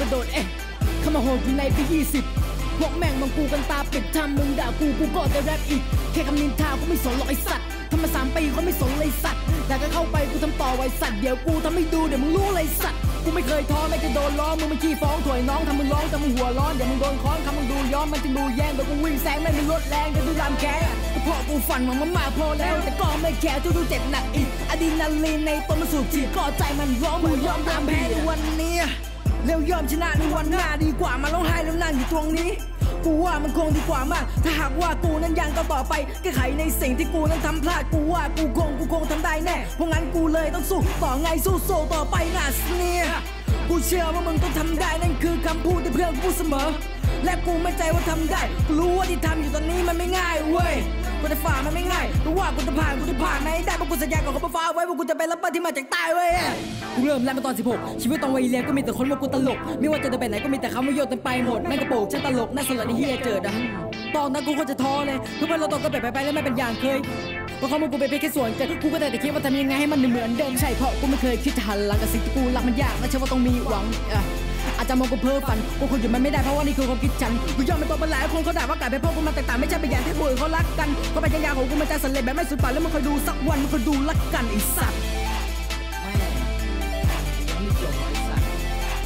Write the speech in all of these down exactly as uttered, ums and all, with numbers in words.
กระโดดเอ๊ะเข้ามาโหดอยู่ในปียี่สิบพวกแม่งมองกูกันตาปิดทำมึงด่ากูกูก็จะแรปอีกแค่คำนินทากูไม่สนหรอกไอสัตว์ทำมาสามปีเขาไม่สนเลยสัตว์แต่ก็เข้าไปกูทำต่อไว้สัตว์เดี๋ยวกูทำให้ดูเดี๋ยวมึงรู้เลยสัตว์กูไม่เคยท้อไม่เคยโดนล้อมึงมันขี้ฟ้องถอยน้องทำมึงร้องทำมึงหัวร้อนเดี๋ยวมึงโดนค้อนคำมึงดูย้อมมันจึงดูแย่งโดนกูวิ่งแซงไม่มีรถแรงเดี๋ยวดูรามแค่เพราะกูฝันมันมากพอแล้วแต่ก็ไม่แคร์ทุกๆเจ็บหนักอีกอะดรีนาลีนในตัวมันสูบฉีดก็ใจมันร้องกูยอมตามแพ้ในวันนี้เร็วยอมชนะในวันหน้าดีกว่ามาร้องไห้แล้วนั่งอยู่ตรงนี้กูว่ามันคงดีกว่ามากถ้าหากว่ากูนั้นยังต้องต่อไปแก้ไขในสิ่งที่กูนั้นทำพลาดกูว่ากูคงกูคงทำได้แน่เพราะงั้นกูเลยต้องสู้ต่อไงสู้โซ่ต่อไปน่ะเนี่ยกูเชื่อว่ามึงต้องทำได้นั่นคือคำพูดที่เพื่อนกูเสมอและกูมั่นใจว่าทำได้กูรู้ว่าที่ทำอยู่ตอนนี้มันไม่ง่ายเว้ยกูจะฝ่ามันไม่ง่ายรู้ว่ากูจะผ่านกูจะผ่านไม่ได้เพราะกูสัญญากับเขาฟ้าไว้ว่ากูจะเป็นแรปเปอร์ที่มาจากใต้เว้ยกูเริ่มแรปมาตอนสิบหกชีวิตตอนวัยเรียนก็มีแต่คนว่ากูตลกไม่ว่าจะไปไหนก็มีแต่เขาไม่โยนเต็มไปหมดแม่งกระโปรงฉันตลกน่าสลดที่เฮียเจออะตอนนั้นกูก็จะท้อเลยเพื่อนเราตกก็ไปไปแล้วไม่เป็นอย่างเคยเพราะเขามึงกูเป็นเพียงแค่ส่วนเกิดกูก็แต่คิดว่าทำยังไงให้มันเหมือนเดิมใช่เพราะกูไม่เคยคิดจะหันหลังกับสิ่งที่กูรักมันยากและเชื่อว่าต้องมีหวังอาจจะมองกูเพ้อฝันกูคงหยุดมันไม่ได้เพราะว่านี่คือความคิดฉันกูยอมเป็นตัวเป็นหลายคนเขาด่าว่ากลายเป็นพ่อกูมาแตกต่างไม่ใช่เป็นอย่างที่กูเขารักกันเพราะเป็นยาของกูมันจะสำเร็จแบบไม่สุดปากแล้วมึงคอยดูสักวันมึงคอยดูรักกันไอ้สัตว์แม่ยังไม่จบไอ้สัตว์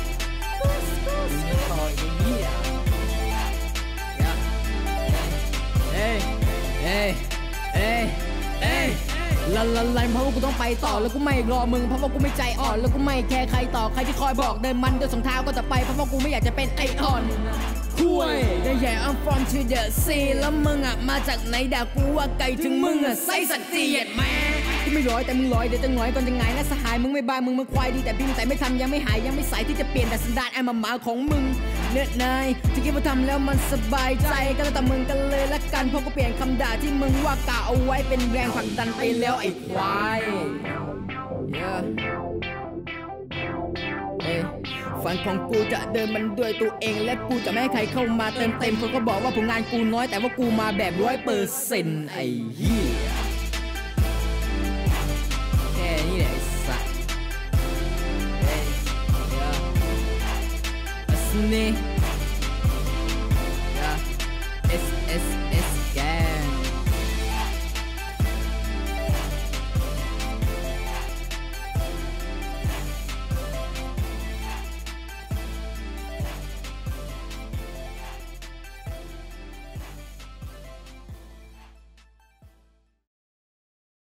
ต่ออย่างนี้อ่ะเอ้ยเอ้ยเอ้ยเอ้ยลันลันลันเพราะว่ากูต้องไปต่อแล้วกูไม่รอมึงเพราะว่ากูไม่ใจอ่อนแล้วกูไม่แคร์ใครต่อใครที่คอยบอกเดินมันเดินสองเท้าก็จะไปเพราะว่ากูไม่อยากจะเป็นไออ่อนคุยแต่แย่ I'm from to the sea แล้วมึงอ่ะมาจากไหนด่ากูว่าไกลถึงมึงอ่ะไส้สัตว์เสียดแม่กูไม่ร้อยแต่มึงร้อยเดี๋ยวจะหงอยก่อนจะไงและสหายมึงไม่บายมึงมึงควายดีแต่บินแต่ไม่ทำยังไม่หายยังไม่สายที่จะเปลี่ยนแต่สันดานไอ้หมาหมาของมึงเนื้อนายที่คิดว่าทำแล้วมันสบายใจก็แล้วแต่มึงกันเลยละกันเพราะกูเปลี่ยนคำด่าที่มึงว่ากล่าวเอาไว้เป็นแรงผลักดันไปแล้วไอ้ควายฝันของกูจะเดินมันด้วยตัวเองและกูจะไม่ให้ใครเข้ามาเติมเต็มเขาก็บอกว่าผลงานกูน้อยแต่ว่ากูมาแบบร้อยเปอร์เซ็นต์ไอ้เหี้ยแค่นี้แหละไอ้สัสเฮ้ยAssanee เอส เอส